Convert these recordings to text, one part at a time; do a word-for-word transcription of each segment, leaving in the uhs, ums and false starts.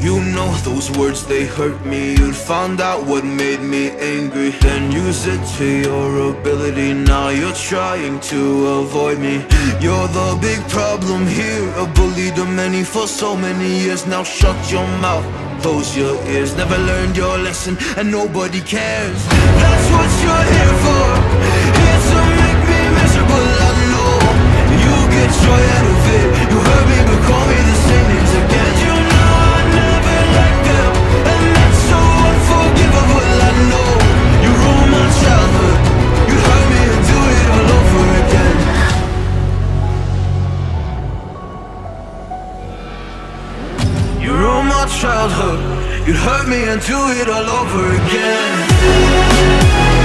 You know those words, they hurt me. You'd found out what made me angry, then use it to your ability. Now you're trying to avoid me. You're the big problem here, a bully to many for so many years. Now shut your mouth, close your ears. Never learned your lesson and nobody cares. That's what you're here for, here to make me miserable. I know you get joy out of it. You hurt me but call me the same names again. You know I never liked them, and that's so unforgivable. I know you ruined my childhood. You hurt me and do it all over again. You ruined my childhood. You'd hurt me and do it all over again.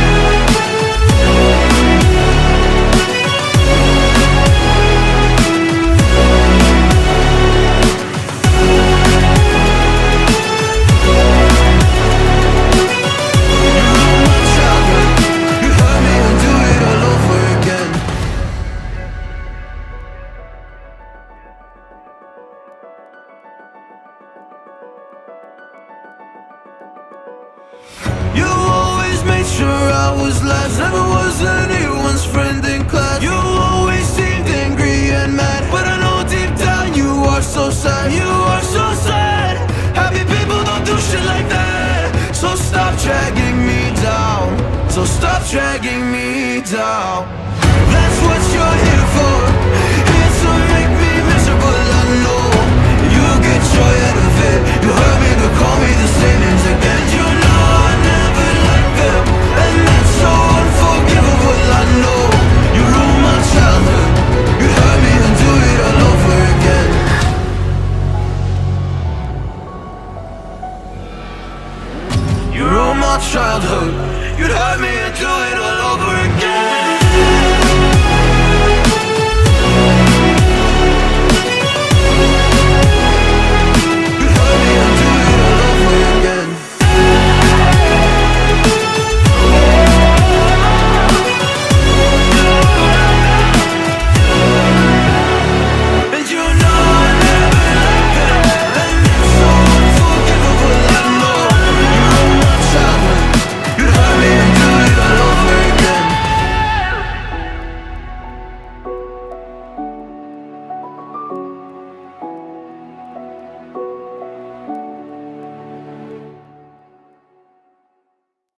You always made sure I was last, never was anyone's friend in class. You always seemed angry and mad, but I know deep down you are so sad. You are so sad. Happy people don't do shit like that. So stop dragging me down, so stop dragging me down. That's what you're here for, here to make me miserable. I know you get joy out of it. You hurt me but call me the same names again. You know I never liked them, and that's so unforgivable. I know you ruined my childhood. You hurt me and do it all over again. You ruined my childhood. You'd hurt me and do it all over again.